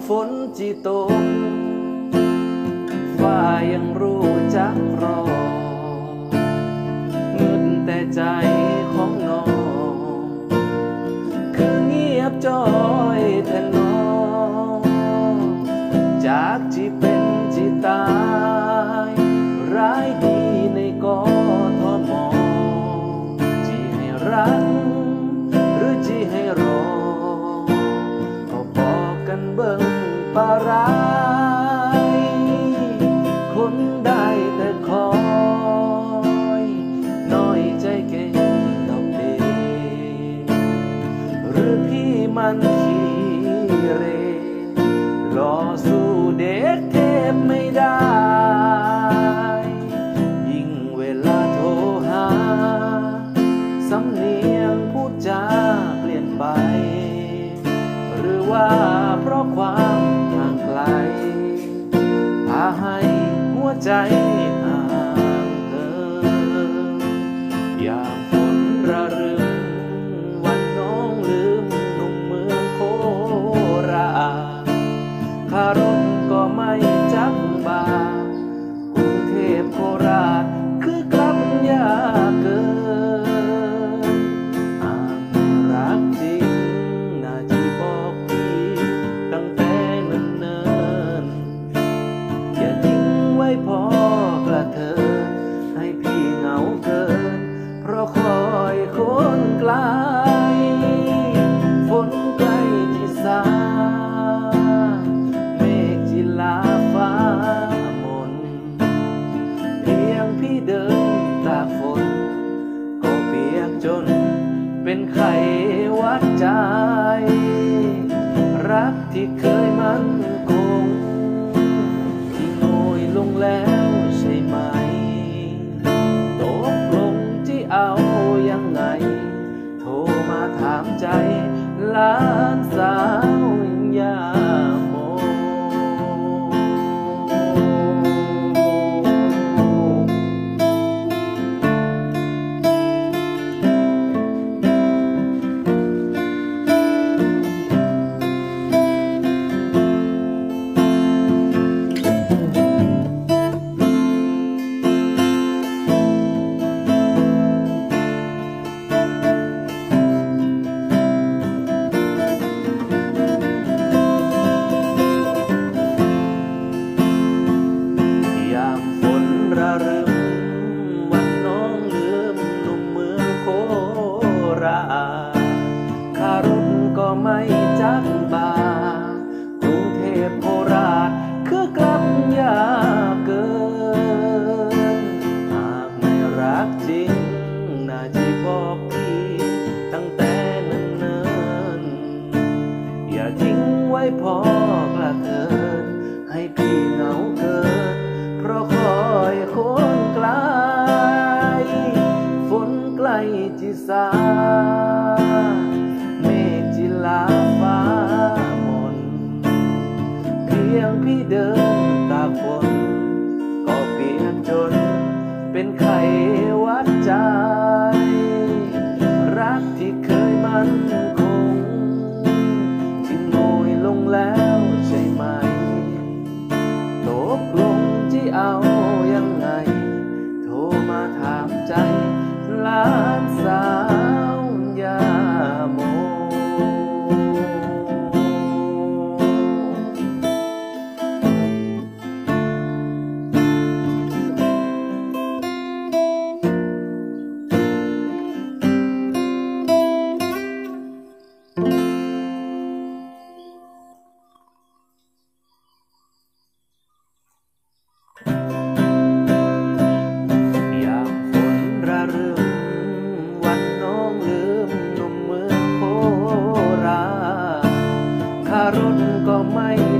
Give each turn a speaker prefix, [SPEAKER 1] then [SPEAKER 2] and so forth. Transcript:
[SPEAKER 1] ฝนจิตกฟ้ายังรู้จักรอเงินแต่ใจของน้องคือเงียบจอยแทนน้องจากที่เป็นที่ตายร้ายดีในกทมที่ให้รักหรือที่ให้รอก็บอกกันเบิ่งปาร้ายคนได้แต่คอยน้อยใจเก่งดอกเดหรือพี่มันขี้เรรอสู้เด็กเทพไม่ได้ยิ่งเวลาโทรหาสำเนียงพูดจาเปลี่ยนไปหรือว่าเพราะความห่างไกลพาให้หัวใจห่างเหินยามฝนระรึมวันน้องลืมหนุ่มเมืองโคราชคารถก็ไม่จักบากรุงเทพโคราชคือกลับยากเกินหากรักจริงน่าจะบอกพี่ตั้งแต่เนิ่นๆอย่าทิ้งไว้พอกระเทินให้พี่เหงาเกินเพราะคอยคนไกลฝนใกล้ที่สาเมฆจิลาฟ้ามนเพียงพี่เดินตากฝนก็เปียกจนเป็นไข้หวัดใจรักที่เคยมั่นคงที่โงยลงแล้วใช่ไหมตกลงที่เอายังไงโทรมาถามใจหลานสาวยาโมคารถก็ไม่จักบากรุงเทพโคราชคือกลับยากเกินหากไม่รักจริงน่าจะบอกพี่ตั้งแต่เนิ่นๆอย่าทิ้งไว้พอกระเทินให้พี่เหงาเกินเพราะคอยคนไกลฝนใกล้จิสาเมฆจิลาฟ้ามนเพียงพี่เดินตากฝนก็เปียกจนเป็นไข้หวัดใจรักที่เคยมั่นคงที่โงยลงแล้วใช่ไหมตกลงที่เอายังไงโทรมาถามใจหลานสาวยาโมคารถก็ไม่